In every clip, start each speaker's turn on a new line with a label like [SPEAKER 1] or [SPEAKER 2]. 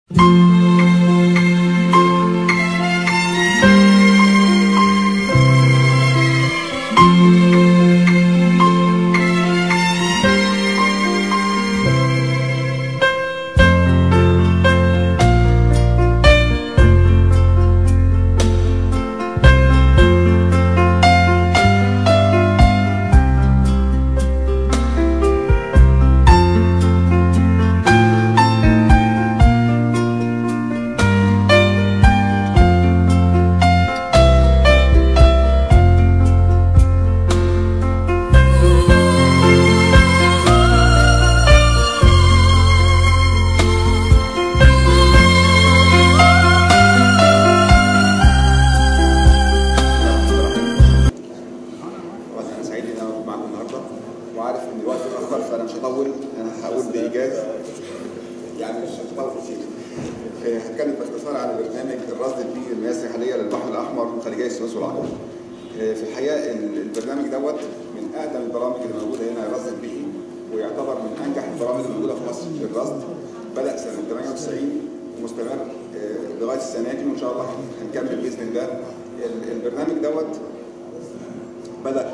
[SPEAKER 1] وعارف ان الوقت اتاخر فانا مش هطول، انا هقول بايجاز يعني مش هطول كتير. هتكلم باختصار عن برنامج الرصد البيئي للمياه الساحليه للبحر الاحمر وخليجي السويس والعقبه. في الحقيقه البرنامج دوت من اقدم البرامج اللي موجوده هنا الرصد البيئي، ويعتبر من انجح البرامج الموجوده في مصر في الرصد. بدا سنه 98 ومستمر لغايه السنه دي، وان شاء الله هنكمل باذن الله. البرنامج دوت بدا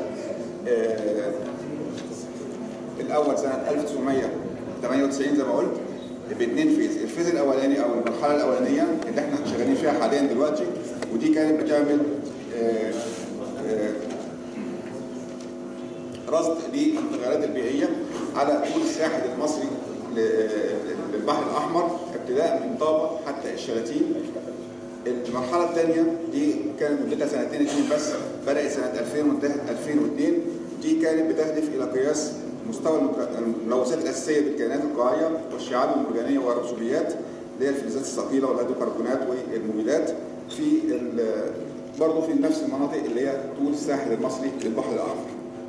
[SPEAKER 1] الاول سنه 1998 زي ما قلت باثنين فيز. الفيز الاولاني او المرحله الاولانيه اللي احنا شغالين فيها حاليا دلوقتي، ودي كانت بتعمل رصد للمتغيرات البيئيه على طول الساحل المصري للبحر الاحمر ابتداء من طابه حتى الشلاتين. المرحله الثانيه دي كانت مدتها سنتين بس، بدات سنه 2000 وانتهت 2002. دي كانت بتهدف الى قياس مستوى الملوثات الاساسيه بالكائنات القاعيه والشعاب المرجانيه والرسوبيات اللي هي الفلزات الثقيله والهيدروكربونات والمبيدات في برضه في نفس المناطق اللي هي طول الساحل المصري للبحر الاحمر.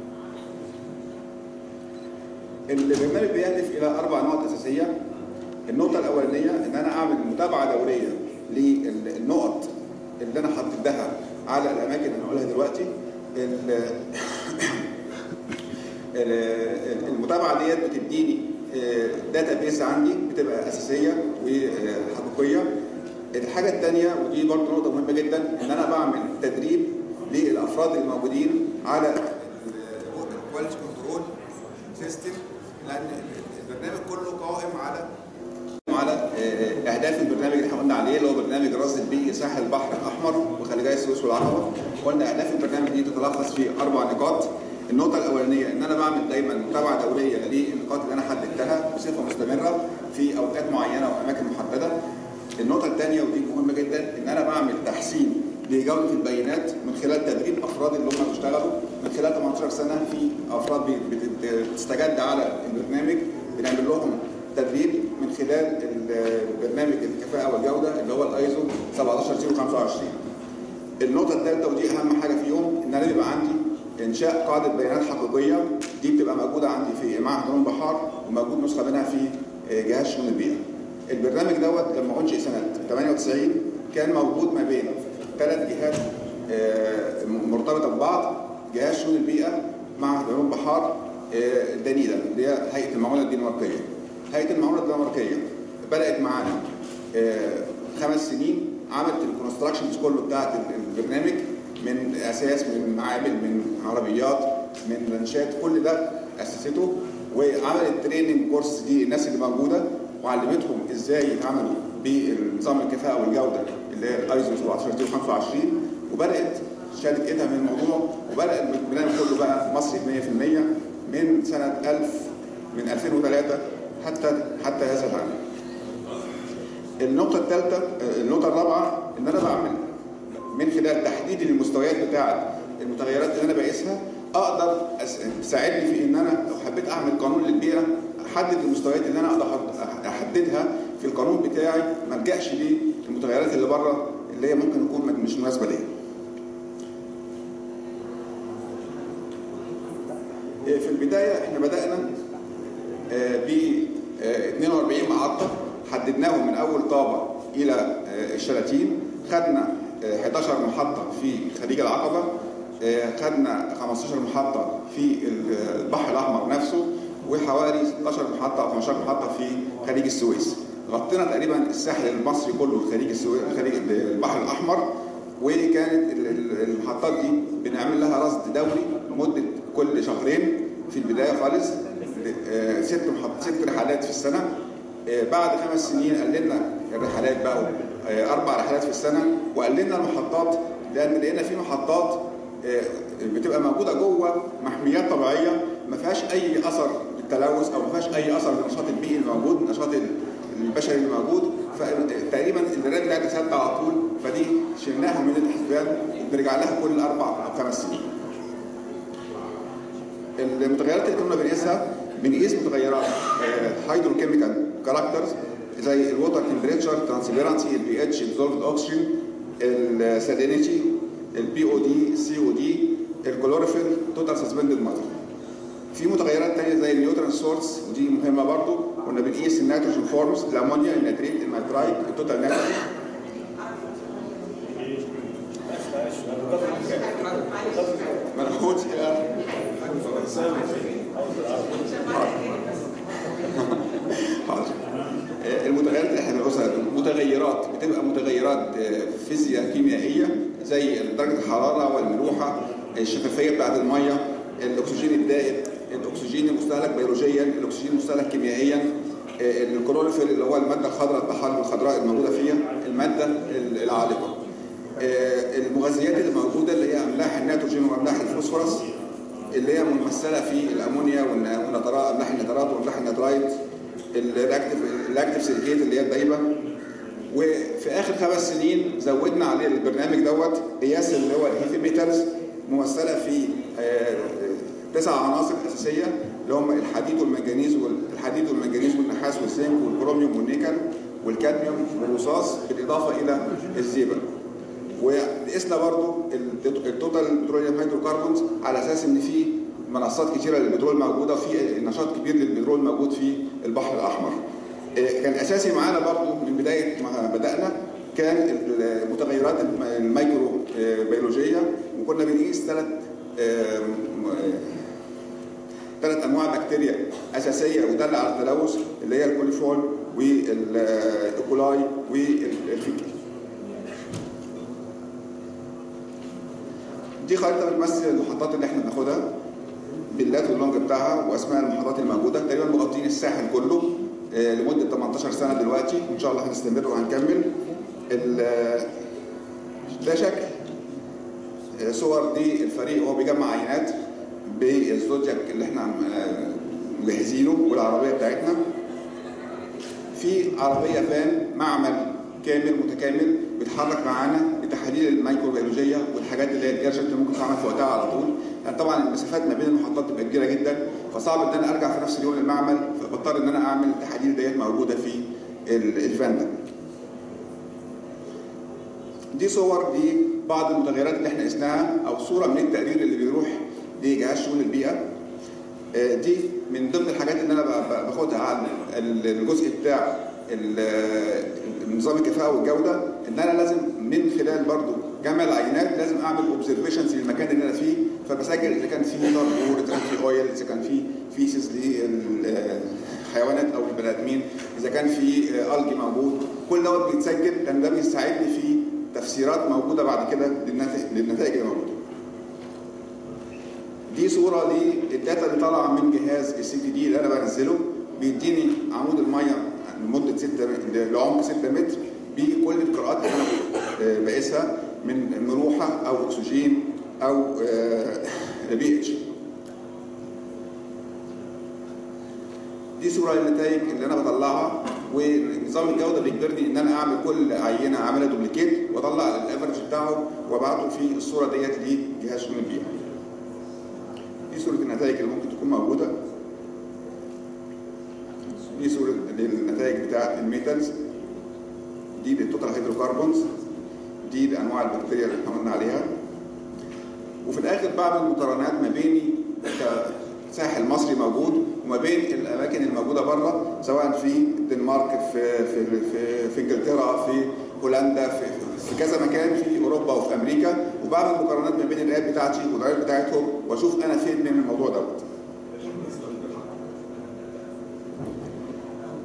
[SPEAKER 1] البرنامج بيهدف الى 4 نقط اساسيه. النقطه الاولانيه ان انا اعمل متابعه دوريه للنقط اللي انا حددتها على الاماكن اللي هنقولها دلوقتي. المتابعه ديت بتديني داتا بيس عندي بتبقى اساسيه وحقيقيه. الحاجه الثانيه ودي برضه نقطه مهمه جدا، ان انا بعمل تدريب للافراد الموجودين على الكواليتي كنترول سيستم، لان البرنامج كله قائم على اهداف البرنامج اللي احنا قلنا عليه اللي هو برنامج الرصد البيئي ساحل البحر الاحمر وخليجي السويس والعقبه. قلنا اهداف البرنامج دي تتلخص في 4 نقاط. النقطة الأولانية إن أنا بعمل دايماً متابعة دورية للنقاط اللي أنا حددتها بصفة مستمرة في أوقات معينة وأماكن محددة. النقطة الثانية ودي مهمة جداً إن أنا بعمل تحسين لجودة البيانات من خلال تدريب أفراد اللي هم بيشتغلوا. من خلال 18 سنة في أفراد بتستجد على البرنامج، بنعمل لهم تدريب من خلال البرنامج الكفاءة والجودة اللي هو الايزو 17025. النقطة الثالثة ودي أهم حاجة فيهم إن أنا بيبقى عندي إنشاء قاعدة بيانات حقيقية. دي بتبقى موجودة عندي في معهد علوم البحار، وموجود نسخة منها في جهاز شؤون البيئة. البرنامج دوت لما أنشئ سنة 98 كان موجود ما بين 3 جهات مرتبطة ببعض: جهاز شؤون البيئة، معهد علوم البحار، دنيدا اللي هي هيئة المعونة الدنماركية. هيئة المعونة الدنماركية بدأت معانا 5 سنين، عملت الكونستراكشنز كله بتاعت البرنامج من اساس، من معامل، من عربيات، من لانشات، كل ده اسسته، وعملت تريننج كورس دي الناس اللي موجوده وعلمتهم ازاي يتعاملوا بنظام الكفاءه والجوده اللي هي الايزو 17025. وبدات شاركتها من الموضوع، وبدا البرنامج كله بقى مصري 100% من سنه 2003 حتى هذا العام. النقطه الثالثه، النقطه الرابعه، ان انا بعمل من خلال تحديد المستويات بتاعه المتغيرات اللي انا بقيسها اقدر تساعدني في ان انا لو حبيت اعمل قانون للبيئه احدد المستويات اللي انا اقدر احددها في القانون بتاعي، ما الجاش للمتغيرات اللي بره اللي هي ممكن تكون مش مناسبه ليا. في البدايه احنا بدانا ب 42 محطه حددناهم من اول طابه الى الشلاتين. خدنا 11 محطة في خليج العقبة، خدنا 15 محطة في البحر الأحمر نفسه، وحوالي 16 محطة أو 15 محطة في خليج السويس. غطينا تقريبا الساحل المصري كله، الخليج البحر الاحمر. وكانت المحطات دي بنعمل لها رصد دوري لمده كل شهرين في البدايه خالص، 6 رحلات في السنه. بعد 5 سنين قللنا الرحلات بقوا 4 رحلات في السنه، وقللنا المحطات لان لقينا في محطات بتبقى موجوده جوه محميات طبيعيه ما فيهاش اي اثر للتلوث او ما فيهاش اي اثر للنشاط البيئي الموجود، النشاط البشري الموجود. فتقريبا الرحلات بتاعتها ثابته على طول، فدي شلناها من الحسبان وبنرجع لها كل 4 أو 5 سنين. المتغيرات اللي كنا بنقيس متغيرات هيدروكيميكال كاركترز زي الووتر تمبريتشر، ترانسبيرنسي، البي اتش، ديزولفد اوكسجين، السالينيتي، البي او دي، السي او دي، الكلوروفيل، توتال سسبندد ماتر. في متغيرات ثانيه زي النيوترون سورس ودي مهمه برضو، كنا بنقيس النيتروجين فورمز، الامونيا، النيتريت، النيترايت، التوتال نيتروجين. ملحوظ المتغيرات اللي احنا بنقولها متغيرات بتبقى متغيرات فيزياء كيميائيه زي درجه الحراره والملوحه، الشفافيه بتاعت الميه، الاكسجين الدائب، الاكسجين المستهلك بيولوجيا، الاكسجين المستهلك كيميائيا، الكلوروفيل اللي هو الماده الخضراء الطحالب الخضراء الموجوده فيها، الماده العالقه. المغذيات اللي موجوده اللي هي املاح النيتروجين واملاح الفوسفورس اللي هي ممثله في الامونيا والنترات، املاح النترات واملاح النترايت، الاكتيف سيليكيت اللي هي الدايبه. وفي اخر 5 سنين زودنا عليه البرنامج دوت قياس اللي هو الهيثيميترز ممثله في 9 عناصر اساسيه اللي هم الحديد والمنجنيز والنحاس والزنك والكروميوم والنيكل والكادميوم والرصاص بالاضافه الى الزئبق. وقسنا برضو التوتال بتروليوم هيدروكربونز على اساس ان في منصات كثيره للبترول موجوده، في نشاط كبير للبترول موجود في البحر الاحمر. كان اساسي معانا برضو من بدايه ما بدانا كان المتغيرات الميكرو بيولوجيه، وكنا بنقيس 3 انواع بكتيريا اساسيه ودل على التلوث اللي هي الكوليفول والايكولاي والفيكل. دي خريطه بتمثل المحطات اللي احنا بناخدها باللات واللونج بتاعها واسماء المحطات الموجوده، تقريبا مغطين الساحل كله لمده 18 سنه دلوقتي، وان شاء الله هنستمر وهنكمل. ده شكل صور دي الفريق وهو بيجمع عينات بالزودياك اللي احنا مجهزينه والعربيه بتاعتنا. في عربيه فان معمل كامل متكامل بيتحرك معانا لتحاليل الميكروبيولوجيه والحاجات اللي هي الارجنت اللي ممكن تعمل في وقتها على طول، يعني طبعا المسافات ما بين المحطات تبقى كبيره جدا، فصعب ان انا ارجع في نفس اليوم للمعمل، فبضطر ان انا اعمل التحاليل ديت موجوده في الفان ده. دي صور لبعض المتغيرات اللي احنا قسناها او صوره من التقرير اللي بيروح لجهاز شؤون البيئه. دي من ضمن الحاجات اللي انا باخدها عن الجزء بتاع نظام الكفاءه والجوده، ان انا لازم من خلال برضو جمع العينات لازم اعمل اوبزرفيشنز للمكان اللي انا فيه، فبسجل اذا كان فيه كربون، اذا كان فيه اويل، اذا كان فيه فيسز للحيوانات او البني ادمين، اذا كان فيه الجي موجود، كل دوت بيتسجل لان ده بيساعدني في تفسيرات موجوده بعد كده للنتائج اللي موجوده. دي صوره للداتا اللي طالعه من جهاز السي تي دي اللي انا بنزله، بيديني عمود الميه لمده 6 لعمق 6 متر بكل القراءات اللي انا بقيسها من ملوحه او اكسجين او بي اتش. دي صوره للنتائج اللي انا بطلعها، ونظام الجوده بيجبرني ان انا اعمل كل عينه اعملها دوبليكيت واطلع الافرج بتاعه وابعته في الصوره ديت لجهاز شؤون البيئه. دي صوره النتائج اللي ممكن تكون موجوده. دي صوره النتائج بتاعت الميتالز، دي للتوتال هيدروكربونز، دي لانواع البكتيريا اللي احنا قلنا عليها. وفي الاخر بعمل مقارنات ما بيني كساحل مصري موجود وما بين الاماكن الموجوده بره، سواء في الدنمارك، في انجلترا، في هولندا، في كذا مكان في اوروبا وفي امريكا، وبعمل مقارنات ما بين الرئات بتاعتي والرئات بتاعتهم واشوف انا فين من الموضوع دوت.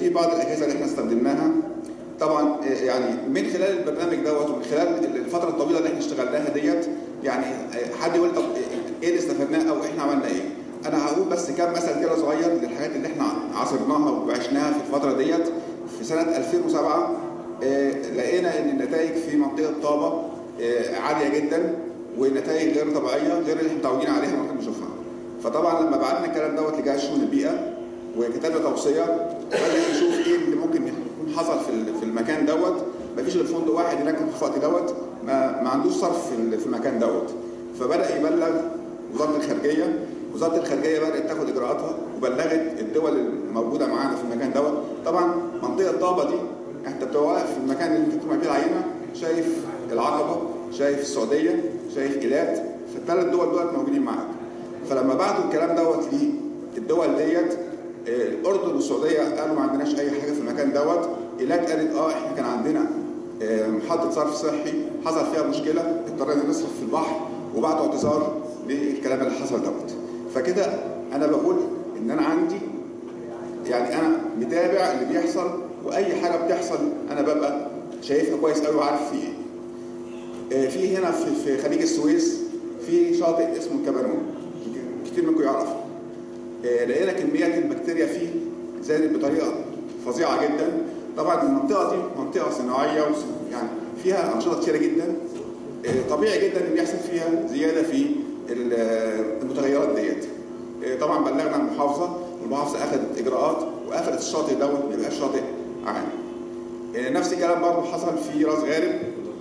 [SPEAKER 1] دي بعض الاجهزه اللي احنا استخدمناها. طبعا يعني من خلال البرنامج دوت ومن خلال الفتره الطويله اللي احنا اشتغلناها ديت، يعني حد يقول طب ايه اللي استفدناه او احنا عملنا ايه؟ انا هقول بس كام مثل كده صغير للحاجات اللي احنا عاصرناها وعشناها في الفتره ديت. في سنه 2007 لقينا ان النتائج في منطقه طابه عاليه جدا، ونتائج غير طبيعيه غير اللي احنا متعودين عليها ممكن نشوفها. فطبعا لما بعتنا الكلام دوت لجهاز شؤون البيئه وكتبنا توصيه، بدا يشوف ايه اللي ممكن يكون حصل في المكان دوت. مفيش غير فندق واحد هناك في الوقت دوت ما عندوش صرف في المكان دوت. فبدا يبلغ وزاره الخارجيه. وزاره الخارجيه بدات تاخد اجراءاتها وبلغت الدول الموجوده معانا في المكان دوت. طبعا منطقه طابه دي انت بتبقى واقف في المكان اللي انت بتعمل فيه العينه، شايف العقبه، شايف السعوديه، شايف ايلات، فالثلاث دول موجودين معاك. فلما بعتوا الكلام دوت للدول ديت، الاردن والسعوديه قالوا ما عندناش اي حاجه في المكان دوت. ايلات قالت احنا كان عندنا محطه صرف صحي حصل فيها مشكله اضطرينا نصرف في البحر، وبعتوا اعتذار للكلام اللي حصل دوت. فكده انا بقول ان انا عندي يعني انا متابع اللي بيحصل، واي حاجه بتحصل انا ببقى شايفها كويس قوي وعارف في ايه. في هنا في خليج السويس في شاطئ اسمه الكبانون، كتير منكم يعرفه. لقينا كميات البكتيريا فيه زادت بطريقه فظيعه جدا. طبعا المنطقه دي منطقه صناعيه يعني فيها انشطه كثيره جدا، طبيعي جدا ان يحصل فيها زياده في المتغيرات ديت. طبعا بلغنا المحافظه، والمحافظه اخذت اجراءات وقفلت الشاطئ دوت ما يبقاش شاطئ عام. نفس الكلام برضه حصل في راس غارب.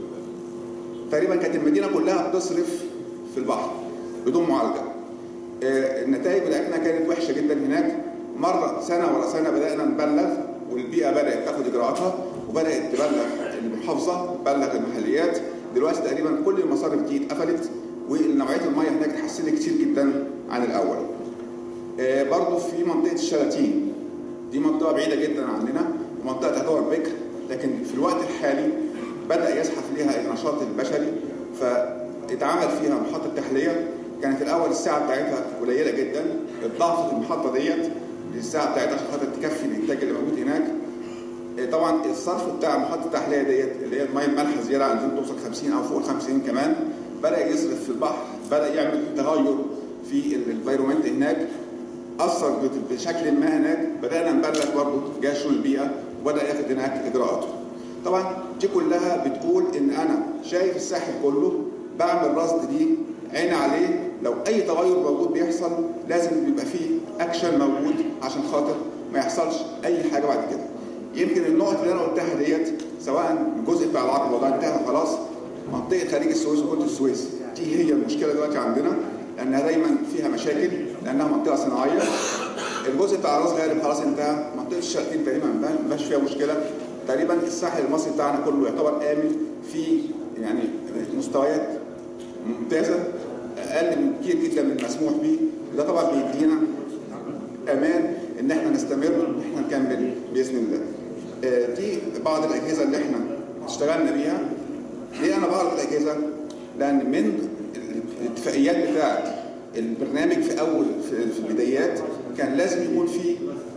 [SPEAKER 1] تقريبا كانت المدينه كلها بتصرف في البحر بدون معالجه. النتائج بتاعتنا كانت وحشه جدا هناك. مره سنه ورا سنه بدانا نبلغ، والبيئه بدات تاخد اجراءاتها وبدات تبلغ المحافظه، تبلغ المحليات. دلوقتي تقريبا كل المصارف دي اتقفلت، ونوعيه الميه هناك اتحسنت كتير جدا عن الاول. برضه في منطقه الشلاتين، دي منطقه بعيده جدا عننا ومنطقه تعتبر بكر، لكن في الوقت الحالي بدا يزحف ليها النشاط البشري، فاتعمل فيها محطه تحليه. كانت الاول الساعه بتاعتها قليله جدا، اتضاعفت المحطه ديت للساعه بتاعتها عشان خاطر تكفي الانتاج اللي موجود هناك. طبعا الصرف بتاع محطه التحليه ديت اللي هي الميه المالحه زياده عن توصل 50 او فوق 50 كمان، بدا يصرف في البحر، بدا يعمل تغير في الانفايرمنت هناك، اثر بشكل ما هناك. بدانا نبلغ برضه جهاز شؤون البيئه وبدا ياخد هناك اجراءاته. طبعا دي كلها بتقول ان انا شايف الساحل كله، بعمل رصد ليه، عيني عليه. لو اي تغير موجود بيحصل لازم بيبقى فيه اكشن موجود عشان خاطر ما يحصلش اي حاجه بعد كده. يمكن النقط اللي انا قلتها ديت، سواء الجزء بتاع العقبه ده انتهى خلاص، منطقه خليج السويس وكونت السويس دي هي المشكله دلوقتي عندنا، لانها دايما فيها مشاكل لانها منطقه صناعيه. الجزء بتاع راس غارب خلاص انتهى، منطقه الشلاتين تقريبا ما بقاش فيها مشكله. تقريبا الساحل المصري بتاعنا كله يعتبر امن، في يعني مستويات ممتازه، اقل من كتير جدا من المسموح به. ده طبعا بيدينا امان ان احنا نستمر ان احنا نكمل باذن الله. دي بعض الاجهزه اللي احنا اشتغلنا بيها. ليه انا بعرض الاجهزه؟ لان من الاتفاقيات بتاعه البرنامج في البدايات كان لازم يكون في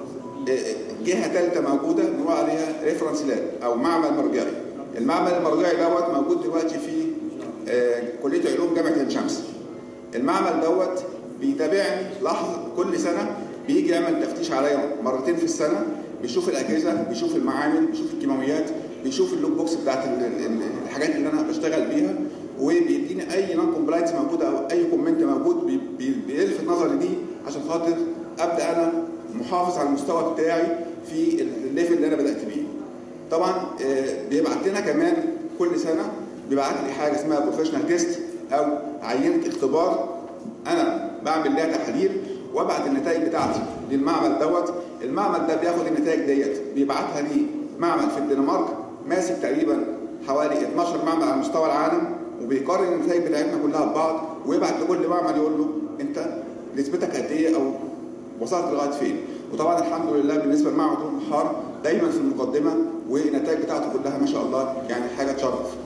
[SPEAKER 1] جهه ثالثه موجوده بنقول عليها ريفرنس لاب او معمل مرجعي. المعمل المرجعي دوت موجود دلوقتي في كليه علوم جامعه عين شمس. المعمل دوت بيتابعني لحظه كل سنه، بيجي يعمل تفتيش عليا مرتين في السنه، بيشوف الاجهزه، بيشوف المعامل، بيشوف الكيماويات، بيشوف اللوك بوكس بتاعت الحاجات اللي انا بشتغل بيها، وبيديني اي نون كومبلاينس موجوده او اي كومنت موجود بيلفت نظري دي عشان خاطر ابدا انا محافظ على المستوى بتاعي في الليفل اللي انا بدات بيه. طبعا بيبعت لنا كمان كل سنه بيبعت لي حاجه اسمها بروفيشنال تيست او عينه اختبار، انا بعمل لها تحاليل وابعت النتائج بتاعتي للمعمل دوت. المعمل ده بياخد النتائج ديت بيبعتها لي معمل في الدنمارك ماسك تقريبا حوالي 12 معمل على مستوى العالم، وبيقارن النتائج بتاعتنا كلها ببعض، ويبعت لكل معمل يقول له انت نسبتك قد ايه او وصلت لغايه فين. وطبعا الحمد لله بالنسبه لمعهد البحار دايما في المقدمه، والنتائج بتاعته كلها ما شاء الله يعني حاجه تشرف.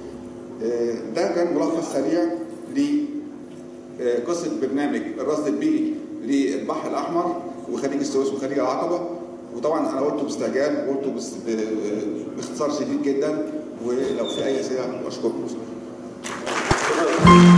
[SPEAKER 1] ده كان ملخص سريع لقصه برنامج الرصد البيئي للبحر الاحمر وخليج السويس وخليج العقبه، وطبعا انا قلته باستعجال وقلته باختصار شديد جدا، ولو في اي اسئله اشكركم.